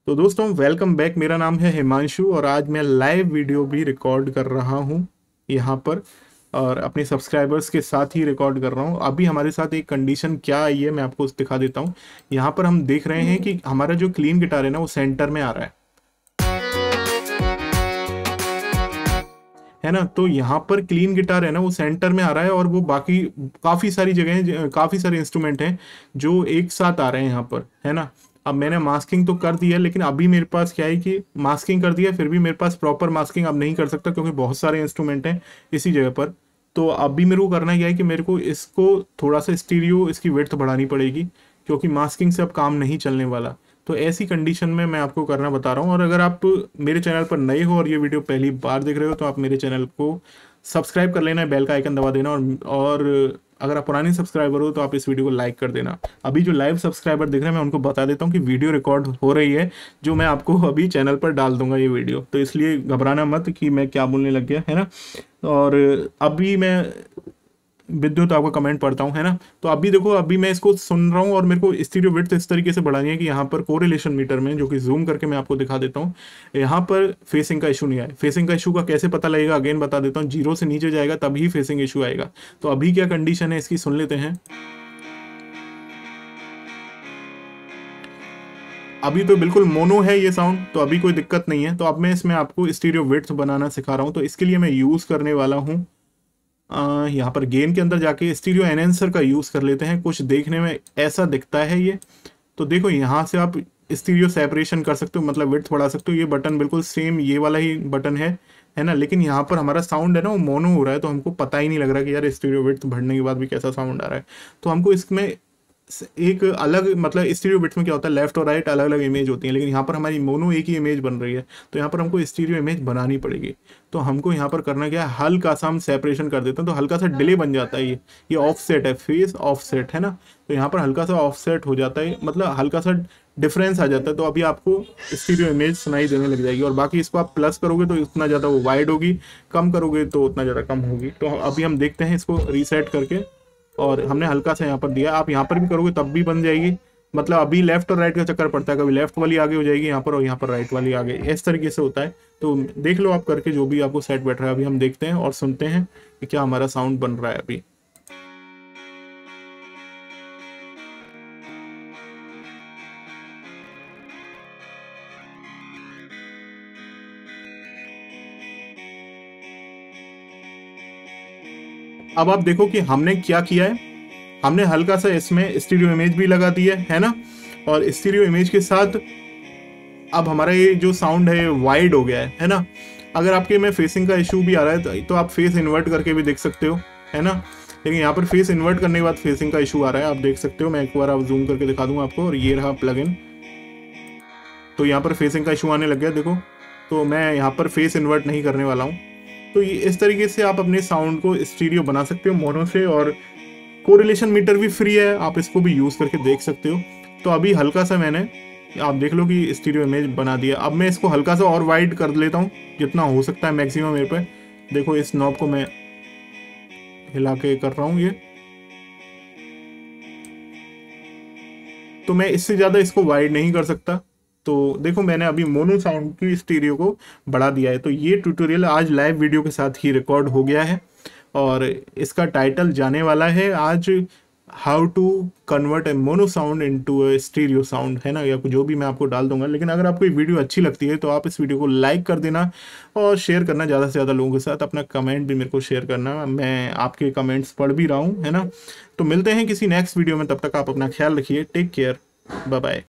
तो दोस्तों welcome back. मेरा नाम है हिमांशु और आज मैं लाइव वीडियो भी रिकॉर्ड कर रहा हूँ यहाँ पर, और अपने सब्सक्राइबर्स के साथ ही रिकॉर्ड कर रहा हूँ। अभी हमारे साथ एक कंडीशन क्या आई है मैं आपको दिखा देता हूँ। यहाँ पर हम देख रहे हैं कि हमारा जो क्लीन गिटार है ना वो सेंटर में आ रहा है ना। तो यहाँ पर क्लीन गिटार है ना वो सेंटर में आ रहा है, और वो बाकी काफ़ी सारी जगह काफ़ी सारे इंस्ट्रूमेंट हैं जो एक साथ आ रहे हैं यहाँ पर, है ना। अब मैंने मास्किंग तो कर दी है, लेकिन अभी मेरे पास क्या है कि मास्किंग कर दिया फिर भी मेरे पास प्रॉपर मास्किंग अब नहीं कर सकता, क्योंकि बहुत सारे इंस्ट्रूमेंट हैं इसी जगह पर। तो अभी मेरे को करना क्या है कि मेरे को इसको थोड़ा सा स्टीरियो इसकी विड्थ बढ़ानी पड़ेगी, क्योंकि मास्किंग से अब काम नहीं चलने वाला। तो ऐसी कंडीशन में मैं आपको करना बता रहा हूँ। और अगर आप मेरे चैनल पर नए हो और ये वीडियो पहली बार देख रहे हो तो आप मेरे चैनल को सब्सक्राइब कर लेना, बेल का आइकन दबा देना, और अगर आप पुराने सब्सक्राइबर हो तो आप इस वीडियो को लाइक कर देना। अभी जो लाइव सब्सक्राइबर देख रहे हैं मैं उनको बता देता हूँ कि वीडियो रिकॉर्ड हो रही है, जो मैं आपको अभी चैनल पर डाल दूंगा ये वीडियो, तो इसलिए घबराना मत कि मैं क्या बोलने लग गया, है ना। और अभी मैं विद्युत आपका कमेंट पढ़ता हूँ, है ना। तो अभी देखो, अभी मैं इसको सुन रहा हूँ और मेरे को स्टीरियो विड्थ इस तरीके से बढ़ानी है कि यहाँ पर कोरिलेशन मीटर में, जो कि जूम करके मैं आपको दिखा देता हूँ, यहाँ पर फेसिंग का इशू नहीं आया। फेसिंग का इशू का कैसे पता लगेगा, अगेन बता देता हूँ, 0 से नीचे जाएगा तभी फेसिंग इशू आएगा। तो अभी क्या कंडीशन है इसकी सुन लेते हैं। अभी तो बिल्कुल मोनो है ये साउंड, तो अभी कोई दिक्कत नहीं है। तो अब मैं इसमें आपको स्टीरियो विड्थ बनाना सिखा रहा हूँ। तो इसके लिए मैं यूज़ करने वाला हूँ, यहाँ पर गेन के अंदर जाके स्टीरियो एनहेंसर का यूज़ कर लेते हैं। कुछ देखने में ऐसा दिखता है ये। तो देखो, यहाँ से आप स्टीरियो सेपरेशन कर सकते हो, मतलब विड्थ बढ़ा सकते हो। ये बटन बिल्कुल सेम ये वाला ही बटन है ना। लेकिन यहाँ पर हमारा साउंड है ना वो मोनो हो रहा है, तो हमको पता ही नहीं लग रहा कि यार स्टीरियो विड्थ बढ़ने के बाद भी कैसा साउंड आ रहा है। तो हमको इसमें एक अलग, मतलब स्टीरियो बिट्स में क्या होता है, लेफ्ट और राइट अलग अलग इमेज होती है, लेकिन यहाँ पर हमारी मोनो एक ही इमेज बन रही है। तो यहाँ पर हमको स्टीरियो इमेज बनानी पड़ेगी। तो हमको यहाँ पर करना क्या है, हल्का सा हम सेपरेशन कर देते हैं, तो हल्का सा डिले बन जाता है। ये ऑफसेट है, फेस ऑफसेट है ना। तो यहाँ पर हल्का सा ऑफसेट हो जाता है, मतलब हल्का सा डिफरेंस आ जाता है। तो अभी आपको स्टीरियो इमेज सुनाई देने लग जाएगी। और बाकी इसको आप प्लस करोगे तो उतना ज़्यादा वो वाइड होगी, कम करोगे तो उतना ज़्यादा कम होगी। तो अभी हम देखते हैं इसको रीसेट करके, और हमने हल्का सा यहाँ पर दिया, आप यहाँ पर भी करोगे तब भी बन जाएगी। मतलब अभी लेफ्ट और राइट का चक्कर पड़ता है, कभी लेफ्ट वाली आगे हो जाएगी यहाँ पर और यहाँ पर राइट वाली आगे, इस तरीके से होता है। तो देख लो आप करके, जो भी आपको सेट बैठ रहा है। अभी हम देखते हैं और सुनते हैं कि क्या हमारा साउंड बन रहा है अभी। अब आप देखो कि हमने क्या किया है। हमने हल्का सा इसमें स्टीरियो इमेज भी लगा दी है ना। और स्टीरियो इमेज के साथ अब हमारा ये जो साउंड है वाइड हो गया है ना। अगर आपके में फेसिंग का इशू भी आ रहा है तो आप फेस इन्वर्ट करके भी देख सकते हो, है ना। लेकिन यहाँ पर फेस इन्वर्ट करने के बाद फेसिंग का इशू आ रहा है, आप देख सकते हो। मैं एक बार आप जूम करके दिखा दूंगा आपको, और ये रहा प्लगइन। तो यहाँ पर फेसिंग का इशू आने लग गया, देखो। तो मैं यहाँ पर फेस इन्वर्ट नहीं करने वाला हूँ। तो ये इस तरीके से आप अपने साउंड को स्टीरियो बना सकते हो मोनो से। और कोरिलेशन मीटर भी फ्री है, आप इसको भी यूज़ करके देख सकते हो। तो अभी हल्का सा मैंने, आप देख लो कि स्टीरियो इमेज बना दिया। अब मैं इसको हल्का सा और वाइड कर लेता हूँ, जितना हो सकता है मैक्सिमम मेरे पे। देखो, इस नॉब को मैं हिला के कर रहा हूँ ये। तो मैं इससे ज़्यादा इसको वाइड नहीं कर सकता। तो देखो, मैंने अभी मोनो साउंड की स्टीरियो को बढ़ा दिया है। तो ये ट्यूटोरियल आज लाइव वीडियो के साथ ही रिकॉर्ड हो गया है, और इसका टाइटल जाने वाला है आज, how to convert a mono sound into a stereo sound, है ना। या जो भी मैं आपको डाल दूंगा। लेकिन अगर आपको ये वीडियो अच्छी लगती है तो आप इस वीडियो को लाइक कर देना और शेयर करना ज़्यादा से ज़्यादा लोगों के साथ। अपना कमेंट भी मेरे को शेयर करना, मैं आपके कमेंट्स पढ़ भी रहा हूँ, है ना। तो मिलते हैं किसी नेक्स्ट वीडियो में, तब तक आप अपना ख्याल रखिए। Take care, bye bye.